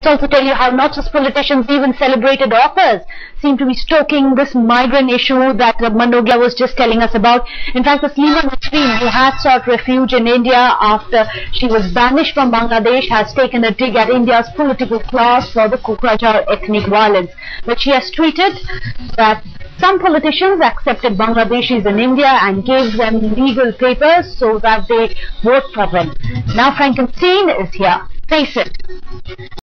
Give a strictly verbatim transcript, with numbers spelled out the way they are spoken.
Also tell you how not just politicians, even celebrated authors seem to be stoking this migrant issue that uh, Manogla was just telling us about. In fact, Taslima Nasreen, who had sought refuge in India after she was banished from Bangladesh, has taken a dig at India's political class for the Kokrajar ethnic violence. But she has tweeted that some politicians accepted Bangladeshis in India and gave them legal papers so that they vote for them. Now Frankenstein is here. Face it.